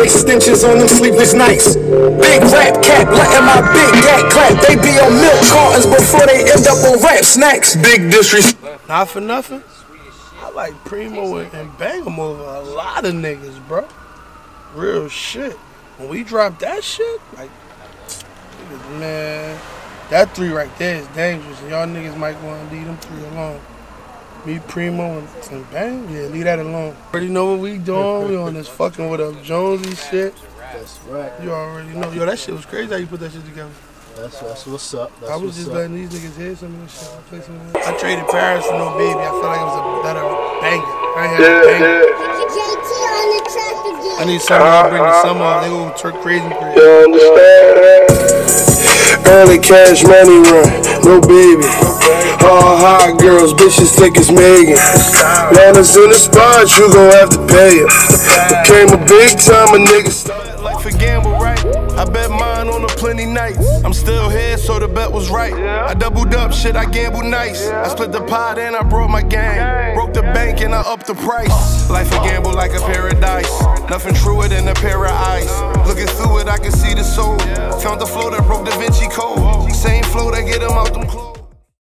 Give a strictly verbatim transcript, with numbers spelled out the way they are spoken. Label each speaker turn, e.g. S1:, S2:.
S1: extensions on them sleepless nights. Big rap cap, letting my big gat clap. They be on milk cartons before they end up on rap snacks. Big disrespect.
S2: Not for nothing, I like Primo and, and bang them over a lot of niggas, bro. Real shit. When we drop that shit, like, man, that three right there is dangerous. And y'all niggas might want to leave them three alone. Me, Primo, and, and Bang, yeah, leave that alone. Already know what we doing. We on this fucking with up Jonesy shit.
S3: That's right.
S2: You already know. Yo, that shit was crazy how you put that shit together.
S3: That's, that's what's up. That's
S2: I was just
S3: up.
S2: letting these niggas hear some of this shit. I, play some of this. I traded Paris for No Baby. I felt like it was a better banger. I ain't had a banger. I need something to bring the summer off. They gonna turn crazy crazy.
S4: You understand? Early cash money run, No Baby. All hot girls, bitches think it's Megan. Want us in the spot, you gon' have to pay it. Became a big time a nigga.
S5: Life a gamble, right? I bet mine on a plenty nights. I'm still here, so the bet was right. I doubled up, shit, I gambled nice. I split the pot and I brought my gang. Broke the bank and I upped the price. Life a gamble like a paradise. Nothing truer than a pair of eyes. Looking